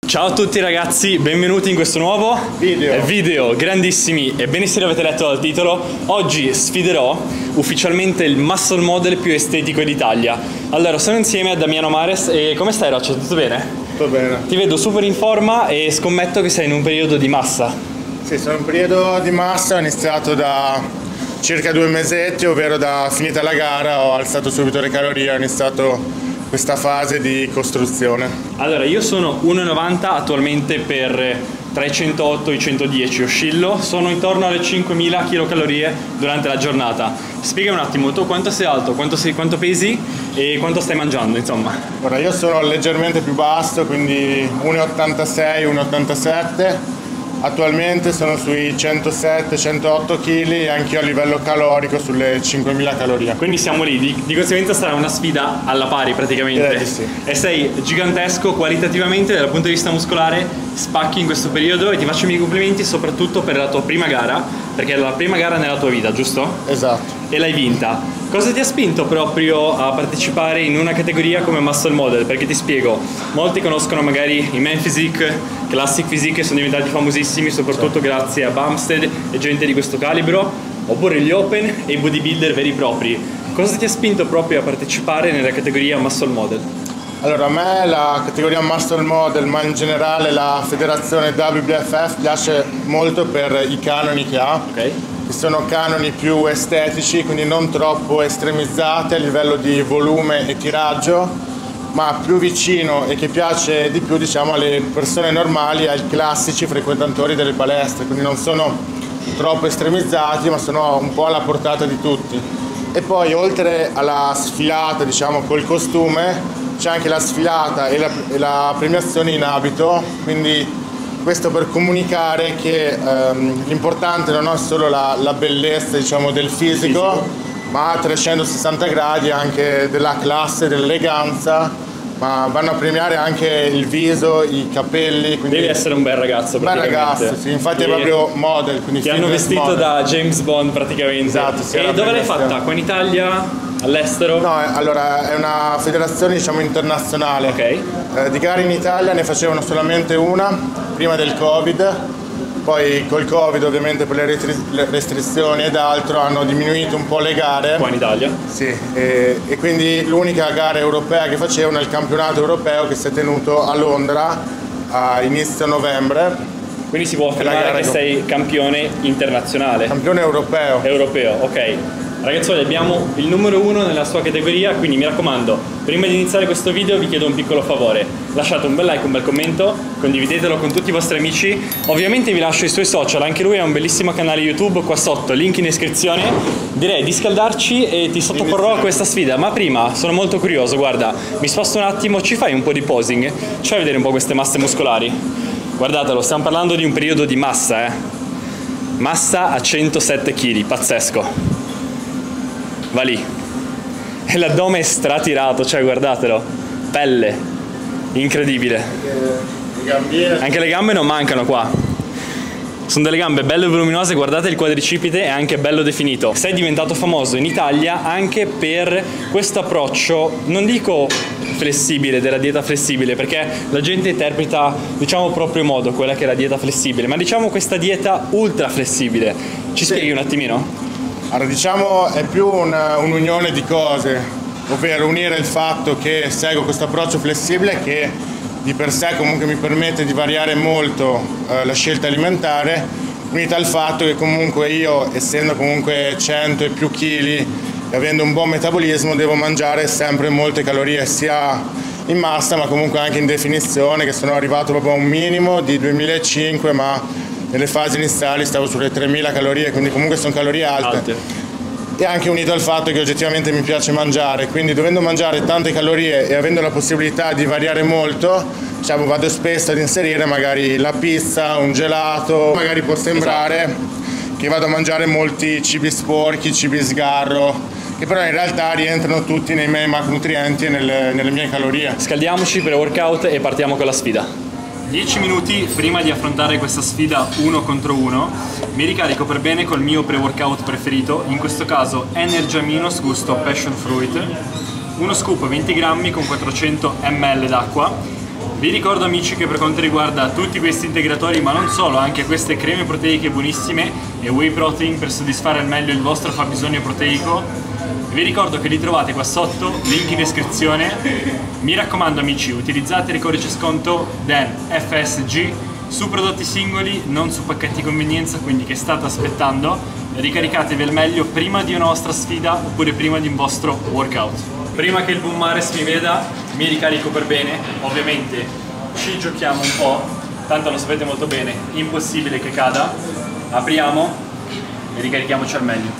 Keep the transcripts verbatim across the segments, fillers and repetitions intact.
Ciao a tutti ragazzi, benvenuti in questo nuovo video, video grandissimi. Ebbene sì, l'avete letto dal titolo. Oggi sfiderò ufficialmente il muscle model più estetico d'Italia. Allora, sono insieme a Damiano Mares. E come stai, Roccia? Tutto bene? Tutto bene. Ti vedo super in forma e scommetto che sei in un periodo di massa. Sì, sono in un periodo di massa, ho iniziato da circa due mesetti, ovvero da finita la gara ho alzato subito le calorie, ho iniziato questa fase di costruzione. Allora, io sono uno e novanta attualmente, per tra i centootto e i centodieci oscillo, sono intorno alle cinquemila chilocalorie durante la giornata. Spiegami un attimo, tu quanto sei alto, quanto, sei, quanto pesi e quanto stai mangiando, insomma? Ora, io sono leggermente più basso, quindi uno e ottantasei, uno e ottantasette. Attualmente sono sui centosette centootto chili e anche io a livello calorico sulle cinquemila calorie. Quindi siamo lì, di, di conseguenza sarà una sfida alla pari praticamente. Direi di sì. E sei gigantesco qualitativamente, dal punto di vista muscolare spacchi in questo periodo e ti faccio i miei complimenti soprattutto per la tua prima gara, perché è la prima gara nella tua vita, giusto? Esatto. E l'hai vinta. Cosa ti ha spinto proprio a partecipare in una categoria come Muscle Model? Perché ti spiego, molti conoscono magari i Men Physique, Classic Physique, che sono diventati famosissimi soprattutto grazie a Bumstead e gente di questo calibro, oppure gli Open e i bodybuilder veri e propri. Cosa ti ha spinto proprio a partecipare nella categoria Muscle Model? Allora, a me la categoria Muscle Model, ma in generale la federazione W B F F, piace molto per i canoni che ha. Ok. Che sono canoni più estetici, quindi non troppo estremizzati a livello di volume e tiraggio, ma più vicino e che piace di più, diciamo, alle persone normali, ai classici frequentatori delle palestre, quindi non sono troppo estremizzati ma sono un po' alla portata di tutti. E poi oltre alla sfilata, diciamo, col costume, c'è anche la sfilata e la, e la premiazione in abito, quindi questo per comunicare che ehm, l'importante non è solo la, la bellezza, diciamo, del fisico, fisico, ma a trecentosessanta gradi anche della classe, dell'eleganza, ma vanno a premiare anche il viso, i capelli. Quindi devi essere un bel ragazzo, praticamente. Bel ragazzo, sì, infatti e è proprio model. Quindi ti hanno vestito model da James Bond praticamente. Esatto, sì. E dove l'hai fatta? Qua in Italia? All'estero? No, allora è una federazione, diciamo, internazionale. Ok. Eh, di gare in Italia ne facevano solamente una prima del Covid, poi col Covid ovviamente per le, restri le restrizioni ed altro hanno diminuito un po' le gare. Qua in Italia? Sì, e, e quindi l'unica gara europea che facevano è il campionato europeo che si è tenuto a Londra a inizio novembre. Quindi si può affermare che sei campione internazionale? Campione europeo. Europeo, ok. Ragazzuoli, abbiamo il numero uno nella sua categoria, quindi mi raccomando, prima di iniziare questo video vi chiedo un piccolo favore: lasciate un bel like, un bel commento, condividetelo con tutti i vostri amici, ovviamente vi lascio i suoi social, anche lui ha un bellissimo canale YouTube qua sotto, link in descrizione. Direi di scaldarci e ti sottoporrò a questa sfida, ma prima sono molto curioso, guarda, mi sposto un attimo, ci fai un po' di posing? Ci fai vedere un po' queste masse muscolari? Guardatelo, stiamo parlando di un periodo di massa, eh? Massa a centosette chili, pazzesco. Va lì. E l'addome è stratirato, cioè guardatelo. Pelle. Incredibile. Anche le gambe non mancano qua. Sono delle gambe belle voluminose, guardate il quadricipite è anche bello definito. Sei diventato famoso in Italia anche per questo approccio, non dico flessibile, della dieta flessibile, perché la gente interpreta, diciamo, proprio modo quella che è la dieta flessibile, ma diciamo questa dieta ultra flessibile. Ci sì. Spieghi un attimino? Allora, diciamo è più un'unione un di cose, ovvero unire il fatto che seguo questo approccio flessibile che di per sé comunque mi permette di variare molto eh, la scelta alimentare, unita al fatto che comunque io, essendo comunque cento e più chili e avendo un buon metabolismo, devo mangiare sempre molte calorie, sia in massa ma comunque anche in definizione, che sono arrivato proprio a un minimo di duemilacinque, ma nelle fasi iniziali stavo sulle tremila calorie, quindi comunque sono calorie alte. alte. E anche unito al fatto che oggettivamente mi piace mangiare, quindi dovendo mangiare tante calorie e avendo la possibilità di variare molto, diciamo, vado spesso ad inserire magari la pizza, un gelato, magari può sembrare esatto. che vado a mangiare molti cibi sporchi, cibi sgarro, che però in realtà rientrano tutti nei miei macronutrienti e nelle, nelle mie calorie. Scaldiamoci per workout e partiamo con la sfida. dieci minuti prima di affrontare questa sfida uno contro uno mi ricarico per bene col mio pre-workout preferito, in questo caso Energy Aminos gusto Passion Fruit, uno scoop venti grammi con quattrocento millilitri d'acqua Vi ricordo amici che per quanto riguarda tutti questi integratori, ma non solo, anche queste creme proteiche buonissime e whey protein per soddisfare al meglio il vostro fabbisogno proteico, vi ricordo che li trovate qua sotto, link in descrizione. Mi raccomando amici, utilizzate il codice sconto D E N F S G su prodotti singoli, non su pacchetti convenienza, quindi che state aspettando? Ricaricatevi al meglio prima di una vostra sfida oppure prima di un vostro workout. Prima che il Boom Mares mi veda, mi ricarico per bene. Ovviamente ci giochiamo un po', tanto lo sapete molto bene, impossibile che cada. Apriamo e ricarichiamoci al meglio.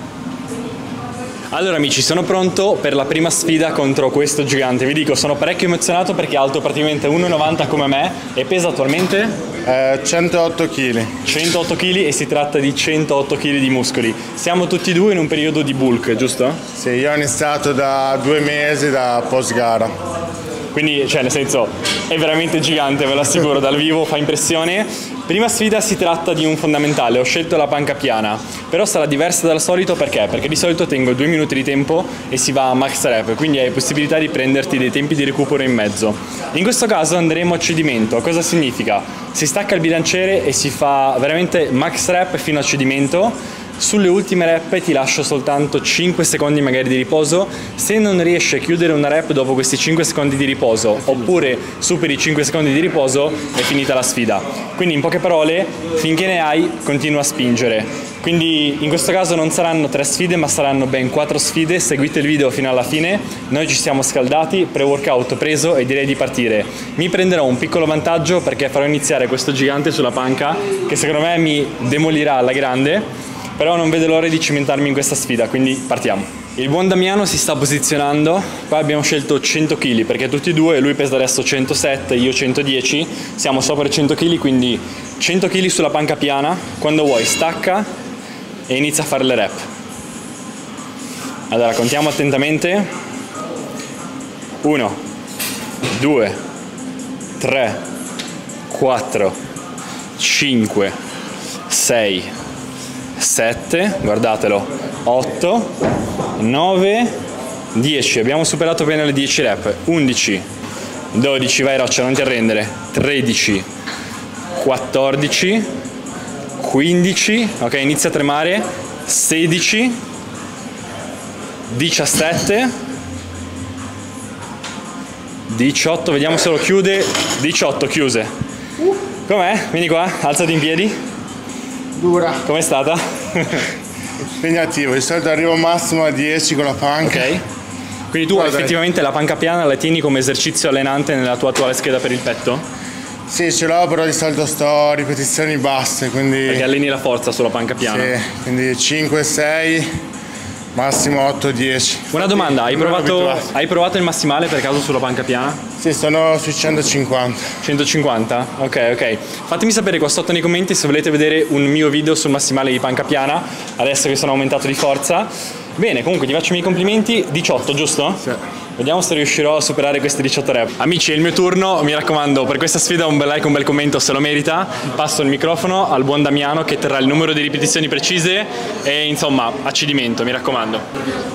Allora amici, sono pronto per la prima sfida contro questo gigante. Vi dico, sono parecchio emozionato perché è alto praticamente uno e novanta come me e pesa attualmente? Eh, centootto chili. centootto chili e si tratta di centootto chili di muscoli. Siamo tutti e due in un periodo di bulk, giusto? Sì, io ho iniziato da due mesi da post gara. Quindi, cioè, nel senso, è veramente gigante, ve lo assicuro, dal vivo fa impressione. Prima sfida si tratta di un fondamentale, ho scelto la panca piana, però sarà diversa dal solito perché? Perché di solito tengo due minuti di tempo e si va a max rep, quindi hai possibilità di prenderti dei tempi di recupero in mezzo. In questo caso andremo a cedimento. Cosa significa? Si stacca il bilanciere e si fa veramente max rep fino a cedimento. Sulle ultime rep ti lascio soltanto cinque secondi magari di riposo. Se non riesci a chiudere una rep dopo questi cinque secondi di riposo oppure superi i cinque secondi di riposo, è finita la sfida. Quindi in poche parole, finché ne hai, continua a spingere. Quindi in questo caso non saranno tre sfide ma saranno ben quattro sfide. Seguite il video fino alla fine. Noi ci siamo scaldati, pre-workout preso e direi di partire. Mi prenderò un piccolo vantaggio perché farò iniziare questo gigante sulla panca che secondo me mi demolirà alla grande. Però non vedo l'ora di cimentarmi in questa sfida, quindi partiamo. Il buon Damiano si sta posizionando. Qua abbiamo scelto cento chili perché tutti e due, lui pesa adesso centosette, io centodieci, siamo sopra i cento chili, quindi cento chili sulla panca piana. Quando vuoi stacca e inizia a fare le rep. Allora contiamo attentamente. uno, due, tre, quattro, cinque, sei, sette, guardatelo, otto, nove, dieci, abbiamo superato bene le dieci rep, undici, dodici, vai Roccia, non ti arrendere, tredici, quattordici, quindici, ok, inizia a tremare, sedici, diciassette, diciotto, vediamo se lo chiude, diciotto, chiuse. Com'è? Vieni qua, alzati in piedi. Dura. Com'è stata? Impegnativo, di solito arrivo massimo a dieci con la panca. Ok. Quindi tu Guarda, effettivamente la panca piana la tieni come esercizio allenante nella tua attuale scheda per il petto? Sì, ce l'ho, però di solito sto a ripetizioni basse, quindi... Perché alleni la forza sulla panca piana? Sì, quindi cinque, sei, massimo otto, dieci. Una domanda, hai provato, hai provato il massimale per caso sulla panca piana? Sì, sono sui centocinquanta. centocinquanta? Ok, ok. Fatemi sapere qua sotto nei commenti se volete vedere un mio video sul massimale di panca piana, adesso che sono aumentato di forza. Bene, comunque ti faccio i miei complimenti. diciotto, giusto? Sì. Vediamo se riuscirò a superare queste diciotto rep. Amici, è il mio turno, mi raccomando, per questa sfida un bel like, un bel commento se lo merita. Passo il microfono al buon Damiano che terrà il numero di ripetizioni precise e insomma, a cedimento, mi raccomando.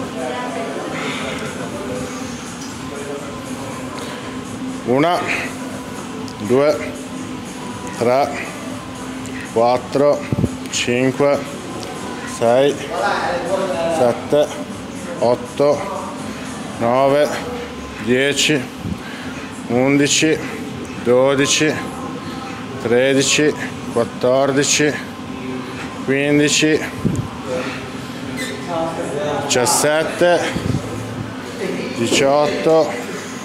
Una, due, tre, quattro, cinque, sei, sette, otto, nove, dieci, undici, dodici, tredici, quattordici, quindici, diciassette, diciotto,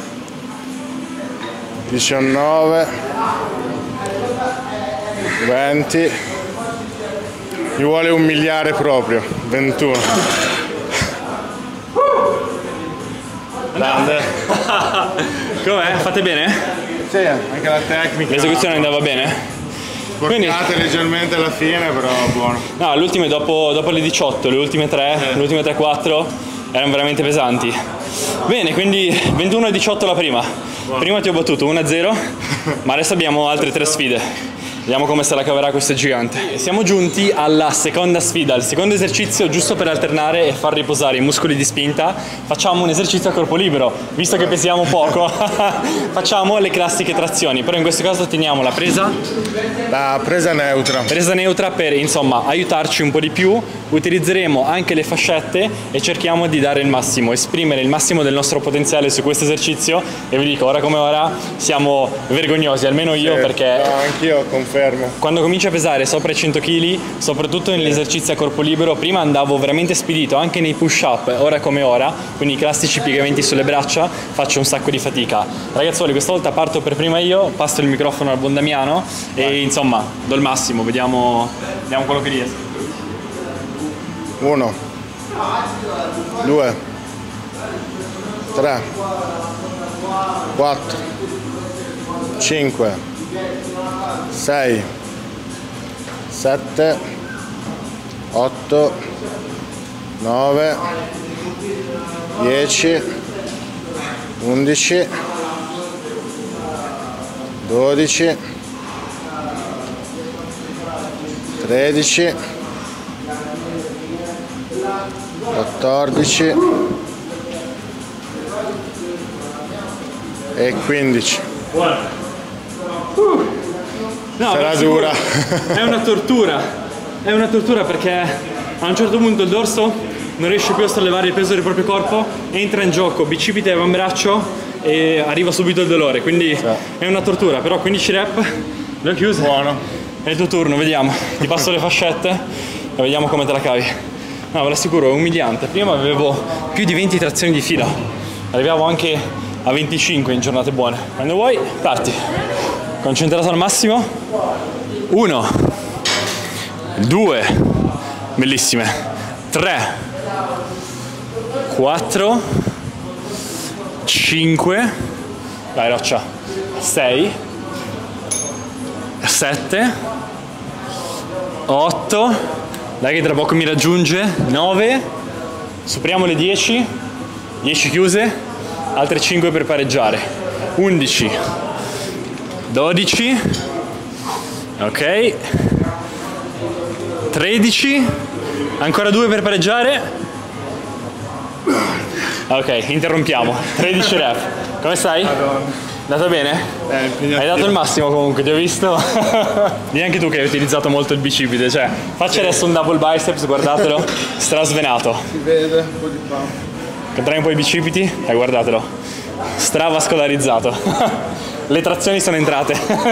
diciannove, venti, mi vuole umiliare proprio, ventuno. Grande. Com'è? Fate bene? Sì, anche la tecnica. L'esecuzione andava bene? Portate leggermente alla fine, però buono. No, le ultime dopo, dopo le diciotto, le ultime tre, eh. le ultime tre quattro erano veramente pesanti. Bene, quindi ventuno e diciotto la prima. Wow. Prima ti ho battuto uno a zero, ma adesso abbiamo altre tre sfide. Vediamo come se la caverà questo gigante. E siamo giunti alla seconda sfida, il secondo esercizio, giusto per alternare e far riposare i muscoli di spinta. Facciamo un esercizio a corpo libero, visto che pesiamo poco. Facciamo le classiche trazioni, però in questo caso teniamo la presa. La presa neutra. Presa neutra per, insomma, aiutarci un po' di più. Utilizzeremo anche le fascette e cerchiamo di dare il massimo, esprimere il massimo del nostro potenziale su questo esercizio. E vi dico, ora come ora siamo vergognosi, almeno io, sì, perché no, anch'io confermo. Quando cominci a pesare sopra i cento chili, soprattutto negli esercizi a corpo libero, prima andavo veramente spedito, anche nei push up, ora come ora, quindi i classici piegamenti sulle braccia, faccio un sacco di fatica. Ragazzuoli, questa volta parto per prima io, passo il microfono al buon Damiano e insomma do il massimo, vediamo, vediamo quello che riesco. Uno, due, tre, quattro, cinque, sei, sette, otto, nove, dieci, undici, dodici, tredici, quattordici e quindici. Buono. Uh. No, sarà dura. È una tortura, è una tortura perché a un certo punto il dorso non riesce più a sollevare il peso del proprio corpo, entra in gioco bicipite e avambraccio e arriva subito il dolore, quindi sì, è una tortura, però quindici rep, le ho chiuse. Buono. È il tuo turno, vediamo, ti passo le fascette e vediamo come te la cavi. No, ve l'assicuro, è umiliante, prima avevo più di venti trazioni di fila, arrivavo anche a venticinque in giornate buone. Quando vuoi, parti. Concentrato al massimo. Uno, due, bellissime, tre, quattro, cinque, dai roccia, sei, sette, otto, dai che tra poco mi raggiunge, nove, superiamo le dieci, dieci chiuse, altre cinque per pareggiare, undici, dodici, ok, tredici, ancora due per pareggiare, ok, interrompiamo, tredici rep, come stai? Madonna. Dato bene? Eh, hai dato il massimo comunque, ti ho visto. Dì anche tu che hai utilizzato molto il bicipite, cioè faccia sì, adesso un double biceps, guardatelo, strasvenato. Si vede un po' di pump. Contrai un po' i bicipiti, eh, guardatelo, stravascolarizzato. Le trazioni sono entrate.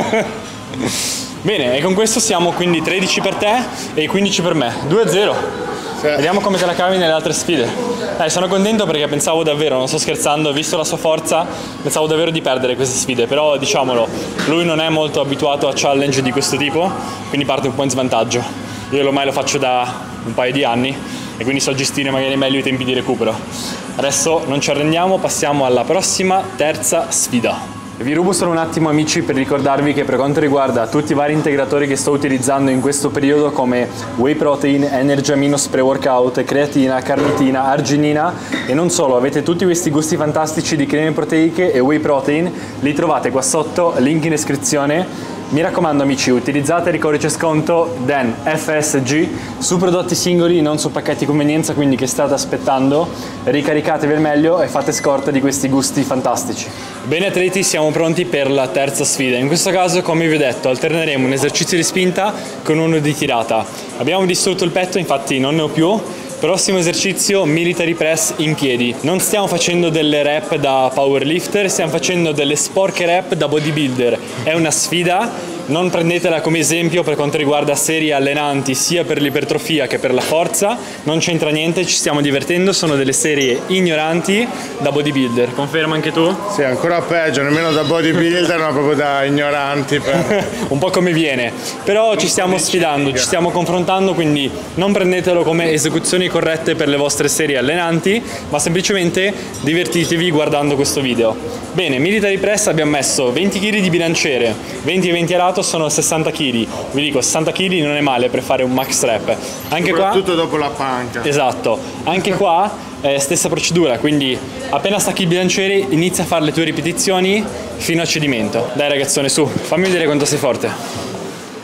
Bene, e con questo siamo quindi tredici per te e quindici per me, due a zero. Sì. Vediamo come te la cavi nelle altre sfide. Eh, sono contento perché pensavo davvero, non sto scherzando, visto la sua forza, pensavo davvero di perdere queste sfide, però diciamolo, lui non è molto abituato a challenge di questo tipo, quindi parte un po' in svantaggio. Io ormai lo faccio da un paio di anni e quindi so gestire magari meglio i tempi di recupero. Adesso non ci arrendiamo, passiamo alla prossima, terza sfida. Vi rubo solo un attimo amici per ricordarvi che per quanto riguarda tutti i vari integratori che sto utilizzando in questo periodo come Whey Protein, Energy Amino Pre-Workout, creatina, carnitina, arginina e non solo, avete tutti questi gusti fantastici di creme proteiche e Whey Protein, li trovate qua sotto, link in descrizione. Mi raccomando amici, utilizzate il codice sconto D E N F S G su prodotti singoli, non su pacchetti convenienza, quindi che state aspettando, ricaricatevi al meglio e fate scorta di questi gusti fantastici. Bene atleti, siamo pronti per la terza sfida. In questo caso, come vi ho detto, alterneremo un esercizio di spinta con uno di tirata. Abbiamo distrutto il petto, infatti non ne ho più. Prossimo esercizio, military press in piedi. Non stiamo facendo delle rep da powerlifter, stiamo facendo delle sporche rep da bodybuilder. È una sfida, non prendetela come esempio per quanto riguarda serie allenanti sia per l'ipertrofia che per la forza, non c'entra niente, ci stiamo divertendo, sono delle serie ignoranti da bodybuilder. Conferma anche tu? Sì, ancora peggio, nemmeno da bodybuilder ma proprio da ignoranti. Per... un po' come viene, però ci stiamo sfidando, ci stiamo confrontando, quindi non prendetelo come esecuzioni corrette per le vostre serie allenanti, ma semplicemente divertitevi guardando questo video. Bene, military press abbiamo messo venti chili di bilanciere, venti e venti a lato sono sessanta chili. Vi dico, sessanta chili non è male per fare un max rep. Anche qua, soprattutto dopo la panca. Esatto, anche qua eh, stessa procedura, quindi appena stacchi il bilanciere inizia a fare le tue ripetizioni fino al cedimento. Dai ragazzone, su, fammi vedere quanto sei forte.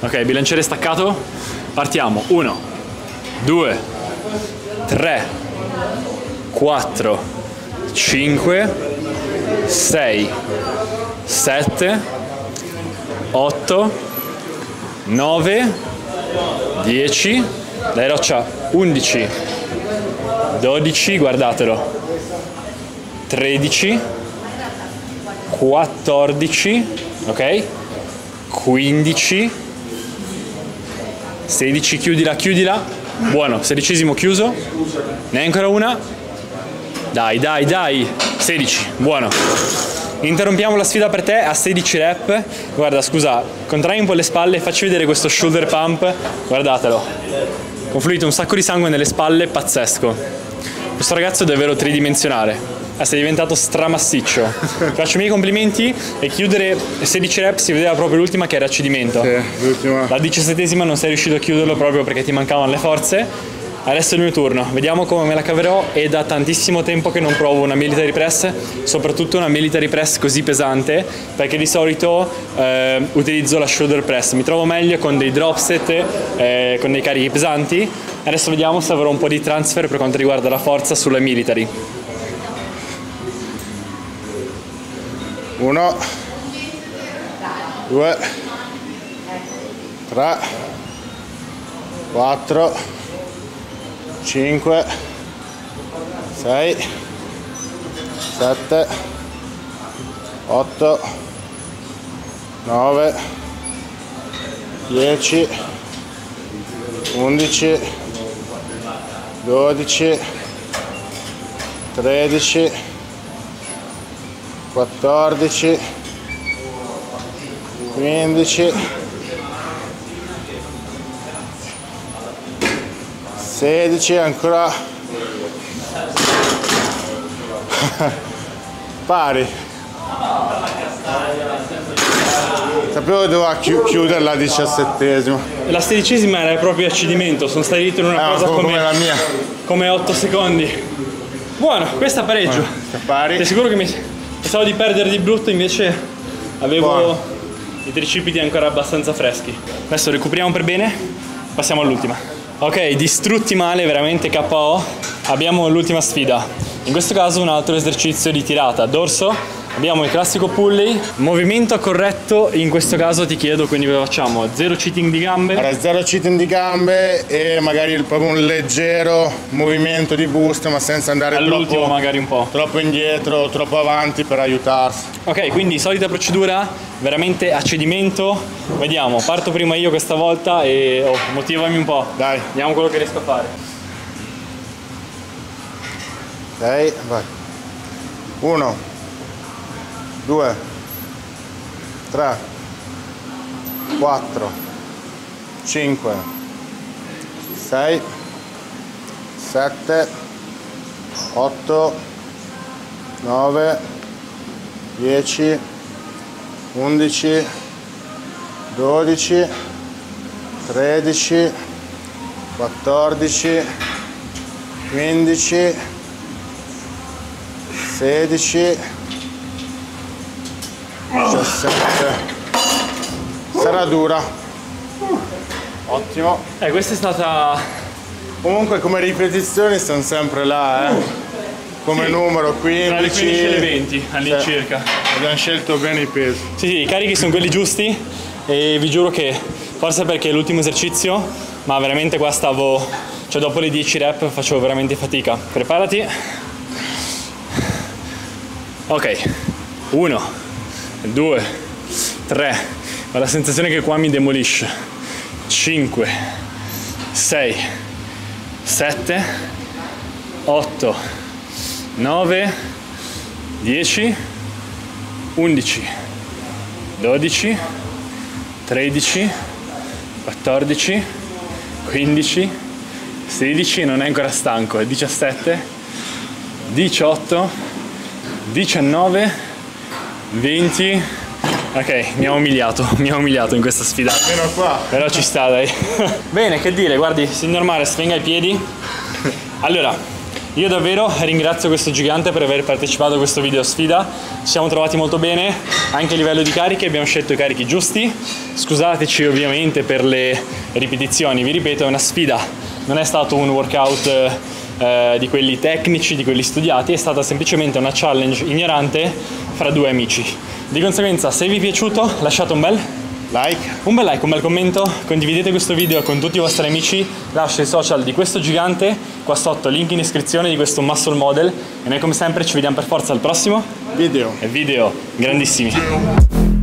Ok, bilanciere staccato, partiamo. uno, due, tre, quattro, cinque, sei, sette, otto, nove, dieci, dai roccia, undici, dodici, guardatelo, tredici, quattordici, ok, quindici, sedici, chiudila, chiudila, buono, sedicesimo chiuso, ne hai ancora una, dai, dai, dai, sedici, buono. Interrompiamo la sfida per te a sedici rep. Guarda, scusa, contrai un po' le spalle, facci vedere questo shoulder pump, guardatelo, confluito un sacco di sangue nelle spalle, pazzesco. Questo ragazzo è davvero tridimensionale, eh, sei diventato stramassiccio. Ti faccio i miei complimenti e chiudere sedici rep si vedeva proprio l'ultima che era a cedimento. Sì, l'ultima. La diciassettesima non sei riuscito a chiuderlo proprio perché ti mancavano le forze. Adesso è il mio turno, vediamo come me la caverò. È da tantissimo tempo che non provo una military press, soprattutto una military press così pesante, perché di solito eh, utilizzo la shoulder press, mi trovo meglio con dei drop set, eh, con dei carichi pesanti. Adesso vediamo se avrò un po' di transfer per quanto riguarda la forza sulla military. uno, due, tre, quattro, cinque, sei, sette, otto, nove, dieci, undici, dodici, tredici, quattordici, quindici, sedici, ancora pari. Sapevo che dovevo chiudere la diciassettesima. La sedicesima era proprio a cedimento, sono stati dietro in una Eh, cosa come, come, come la mia. come otto secondi. Buono, questa pareggio. Sta pari. Sei sicuro che mi pensavo di perdere di brutto, invece avevo Buono. i tricipiti ancora abbastanza freschi. Adesso recuperiamo per bene, passiamo all'ultima. Ok, distrutti male, veramente K O, abbiamo l'ultima sfida. In questo caso un altro esercizio di tirata, dorso, abbiamo il classico pulley, movimento corretto, in questo caso ti chiedo, quindi cosa facciamo? Zero cheating di gambe? Allora, zero cheating di gambe e magari proprio un leggero movimento di boost, ma senza andare All'ultimo troppo, magari un po'. troppo indietro, troppo avanti per aiutarsi. Ok, quindi solita procedura, veramente a cedimento. Vediamo, parto prima io questa volta e oh, motivami un po'. Dai. Vediamo quello che riesco a fare. Ok, vai. Uno, due, tre, quattro, cinque, sei, sette, otto, nove, dieci, undici, dodici, tredici, quattordici, quindici, sedici, diciassette. Sarà dura. Ottimo. Eh, questa è stata... Comunque come ripetizioni stanno sempre là, eh. Come Sì. numero quindici. Tra le quindici e le venti all'incirca. Sì. Abbiamo scelto bene i pesi. Sì, sì, i carichi sono quelli giusti e vi giuro che forse perché è l'ultimo esercizio, ma veramente qua stavo, cioè dopo le dieci rep facevo veramente fatica. Preparati. Ok, uno, due, tre, ho la sensazione che qua mi demolisce. cinque, sei, sette, otto, nove, dieci, undici, dodici, tredici, quattordici, quindici, sedici, non è ancora stanco, è diciassette, diciotto, diciannove, venti. Ok, mi ha umiliato, mi ha umiliato in questa sfida. Almeno qua. Però ci sta, dai. Bene, che dire, guardi, signor Mares, venga ai piedi. Allora, Io davvero ringrazio questo gigante per aver partecipato a questo video sfida, ci siamo trovati molto bene, anche a livello di cariche abbiamo scelto i carichi giusti, scusateci ovviamente per le ripetizioni, vi ripeto è una sfida, non è stato un workout eh, di quelli tecnici, di quelli studiati, è stata semplicemente una challenge ignorante fra due amici. Di conseguenza se vi è piaciuto lasciate un bel like, un bel like, un bel commento, condividete questo video con tutti i vostri amici, lasciate i social di questo gigante, qua sotto link in iscrizione di questo muscle model e noi come sempre ci vediamo per forza al prossimo video. video grandissimi.